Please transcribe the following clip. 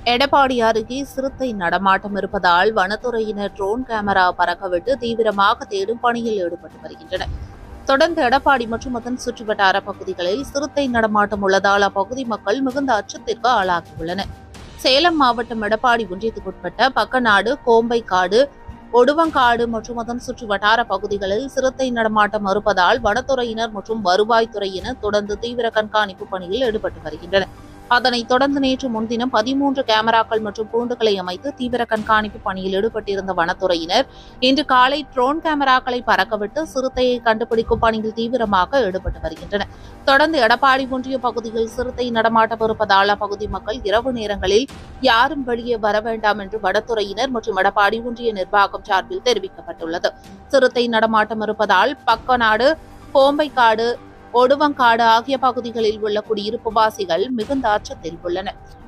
எடப்பாடி அருகே சிறுத்தை நடமாட்டம் இருப்பதால் வனத்துறையினர் ட்ரோன் கேமரா பறக்கவிட்டு தீவிரமாக தேடும் பணியில் ஈடுபட்டு வருகின்றனர். தொடர்ந்து எடப்பாடி மற்றும் அதன் சுற்றுவட்டார பகுதிகளில் சிறுத்தை நடமாட்டம் உள்ளதால் அப்பகுதி மக்கள் மிகுந்த அச்சத்திற்கு ஆளாகியுள்ளனர். சேலம் மாவட்டம் எடப்பாடி ஒன்றியத்துக்குட்பட்ட பக்கநாடு, கோம்பைக்காடு, ஒடுவங்காடு மற்றும் அதன் சுற்று வட்டார பகுதிகளில் சிறுத்தை நடமாட்டம் இருப்பதால் வனத்துறையினர் மற்றும் வருவாய்த்துறையினர் தொடர்ந்து தீவிர கண்காணிப்பு பணியில் ஈடுபட்டு வருகின்றனர். அதனைத் தொடர்ந்து நேற்று முன்தினம் 13 கேமராக்கள் மற்றும் கூண்டுகளை அமைத்து தீவிர கண்காணிப்பு பணியில் ஈடுபட்டிருந்த வனத்துறையினர் இன்று காலை ட்ரோன் கேமராக்களை பறக்கவிட்டு சிறுத்தையை கண்டுபிடிக்கும் பணியில் தீவிரமாக ஈடுபட்டு வருகின்றனர். தொடர்ந்து எடப்பாடி ஒன்றிய பகுதியில் சிறுத்தை நடமாட்டம் இருப்பதால் அப்பகுதி மக்கள் இரவு நேரங்களில் யாரும் வெளியே வர வேண்டாம் என்று வனத்துறையினர் மற்றும் எடப்பாடி ஒன்றிய நிர்வாகம் சார்பில் தெரிவிக்கப்பட்டுள்ளது. சிறுத்தை நடமாட்டம் இருப்பதால் பக்கநாடு, கோம்பைக்காடு, ஒடுவங்காடு ஆகிய பகுதிகளில் உள்ள குடியிருப்பு வாசிகள் மிகுந்த அச்சத்தில் உள்ளனர்.